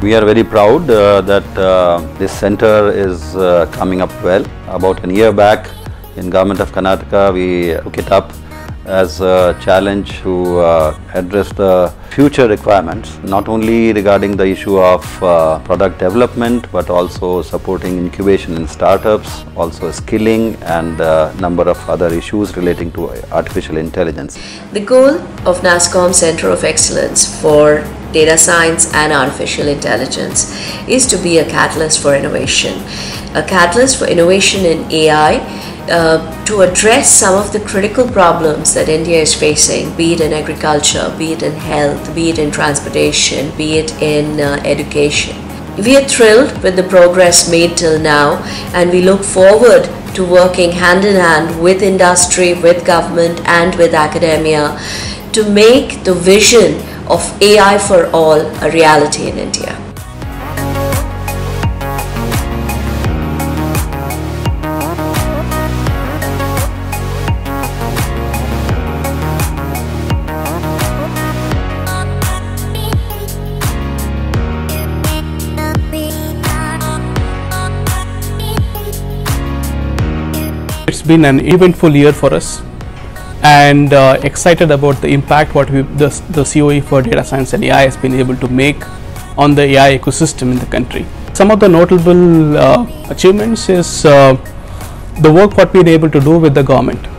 We are very proud that this center is coming up well. About a year back in Government of Karnataka, we took it up as a challenge to address the future requirements, not only regarding the issue of product development, but also supporting incubation in startups, also skilling and a number of other issues relating to artificial intelligence. The goal of NASSCOM Center of Excellence for Data Science and Artificial Intelligence is to be a catalyst for innovation. A catalyst for innovation in AI to address some of the critical problems that India is facing, be it in agriculture, be it in health, be it in transportation, be it in education. We are thrilled with the progress made till now, and we look forward to working hand in hand with industry, with government and with academia to make the vision of AI for all a reality in India. It's been an eventful year for us, and excited about the impact what the COE for Data Science and AI has been able to make on the AI ecosystem in the country. Some of the notable achievements is the work what we are able to do with the government.